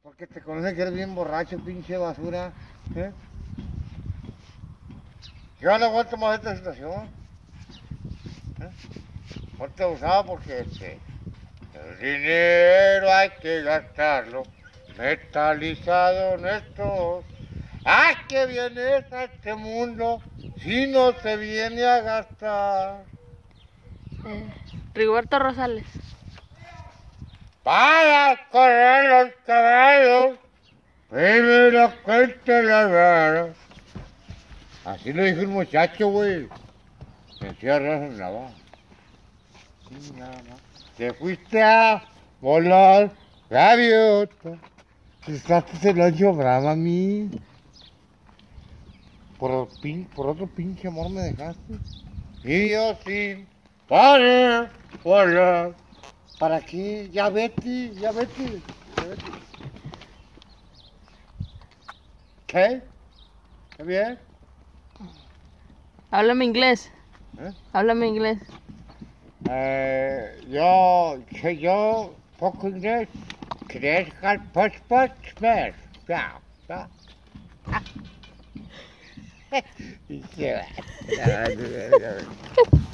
Porque te conocen que eres bien borracho, pinche basura. ¿Eh? Yo no aguanto más esta situación. ¿Eh? Ponte abusado porque el dinero hay que gastarlo. Metalizado honestos. ¡Ah, que vienes a este mundo si no te viene a gastar! Rigoberto Rosales. Para correr los caballos, primero cuente la mano. Así lo dijo el muchacho, güey. Me decía Raza Nava. Sí, nada más. Te fuiste a volar, gaviota. Te estás el ancho brava a mí. Por otro pinche amor me dejaste. Y yo sí, para volar. ¿Para qué? Ya vete, ya vete. Ya vete. ¿Qué? ¿Está bien? Háblame inglés. ¿Eh? Háblame inglés. Yo, poco inglés. ¿Crees que al poch ver? Ya, ya. Y se va.